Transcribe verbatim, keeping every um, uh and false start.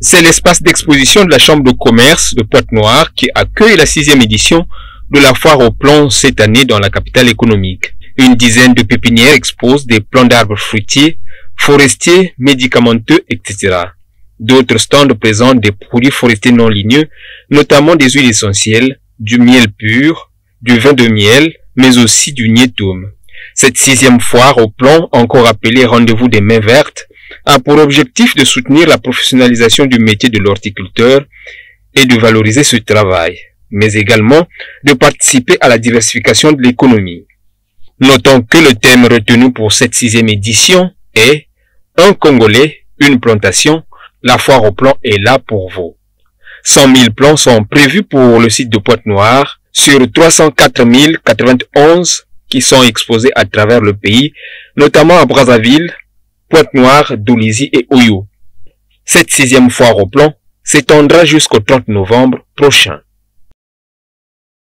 C'est l'espace d'exposition de la Chambre de commerce de Pointe-Noire qui accueille la sixième édition de la foire au plomb cette année dans la capitale économique. Une dizaine de pépinières exposent des plants d'arbres fruitiers, forestiers, médicamenteux, et cetera. D'autres stands présentent des produits forestiers non ligneux, notamment des huiles essentielles, du miel pur, du vin de miel, mais aussi du niétum. Cette sixième foire au plomb, encore appelée Rendez-vous des mains vertes, a pour objectif de soutenir la professionnalisation du métier de l'horticulteur et de valoriser ce travail, mais également de participer à la diversification de l'économie. Notons que le thème retenu pour cette sixième édition est « Un Congolais, une plantation, la foire au plomb est là pour vous ». cent mille plants sont prévus pour le site de Pointe-Noire sur trois cent quatre mille quatre-vingt-onze qui sont exposés à travers le pays, notamment à Brazzaville, Pointe-Noire, Doulizy et Oyo. Cette sixième foire au plomb s'étendra jusqu'au trente novembre prochain.